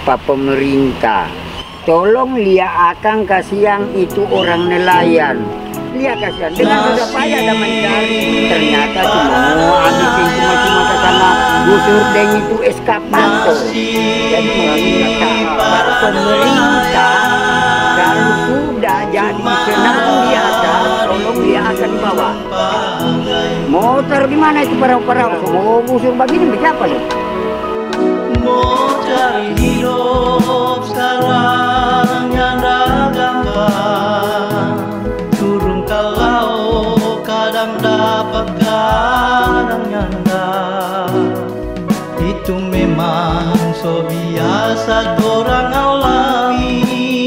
Pak pemerintah, tolong lihat akan kasihan itu orang nelayan. Lihat kasihan, dengan sudah payah ada mencari, ternyata cuma habis cuma ke sana busur deng itu eskapator. Jadi meminta Pak pemerintah kalau sudah jadi senang di atas, tolong lihat akan di bawah. Motor gimana itu perahu-perahu? Semua busur begini bisa apa loh? Mau cari hidup sekarang yang gampang, turun ke laut kadang dapat kadang enggak. Itu memang so biasa orang alami,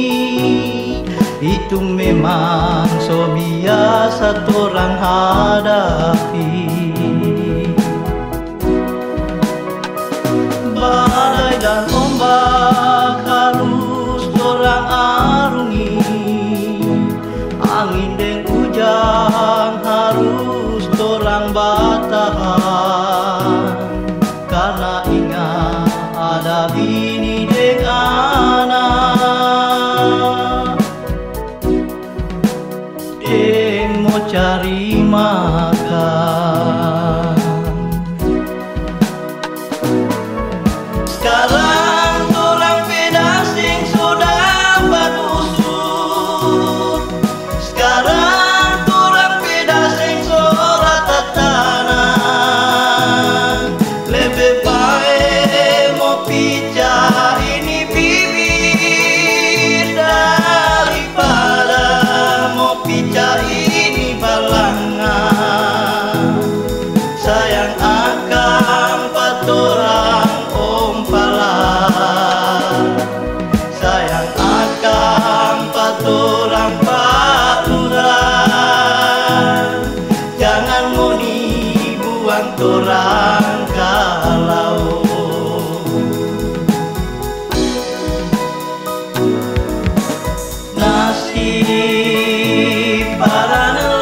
itu memang so biasa orang hadapi. Badai dan ombak harus orang arungi, angin dan hujan harus orang batahan. Karena ingat ada bini dan anak, dia mau cari makan. Sekarang orang pedasing sudah berusur, sekarang orang pedasing surat tanah. Lebih baik mau pijak ini bibir daripada mau pijak ini balangan. Sayang akan paturang sayang akan paturang Pak Lurah, jangan mau dibuang torang ke laut. Nasib para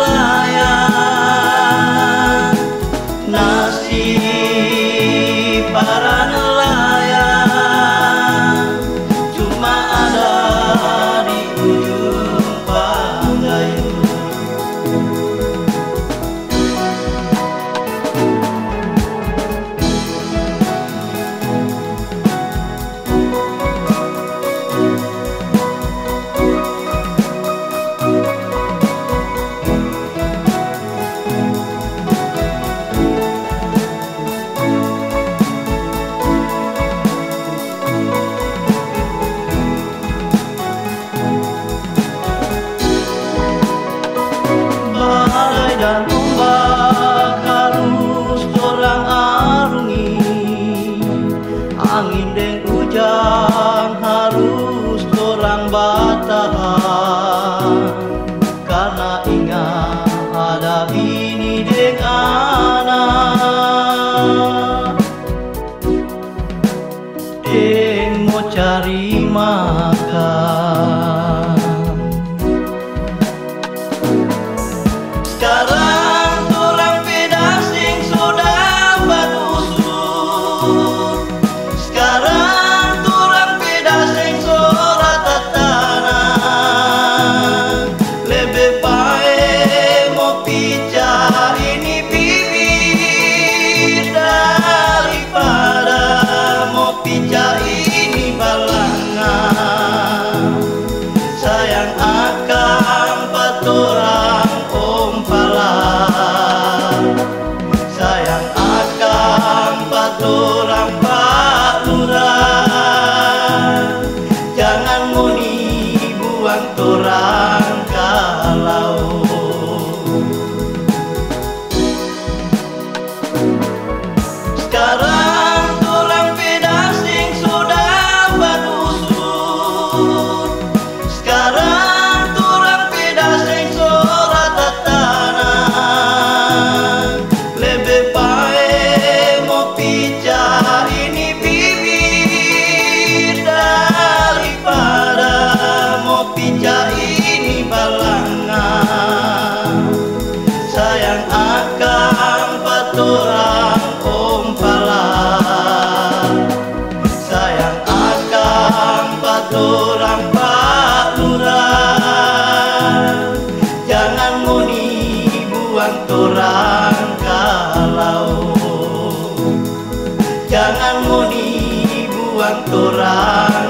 nelayan, nasib para nelayan cuma ada di ujung Pagayuh. Badai dan ombak harus orang arungi, angin dan hujan harus orang batahan. Karena ingat ada bini dan anak, dia mau cari makan. Sekarang orang pedasing sudah berusur, sekarang orang pedasing surat tanah. Lebih baik mau pijak ini bibir daripada mau pijak ini balangan. Sayang akan paturang sayang akan paturang Pak Lurah, jangan mau dibuang torang ke laut. Sekarang orang pedasing sudah berusur, sekarang orang pedasing surat tanah. Lebih baik mau pijak ini bibir daripada mau pijak ini balangan. Sayang akan paturang ompala. jangan mau dibuang torang.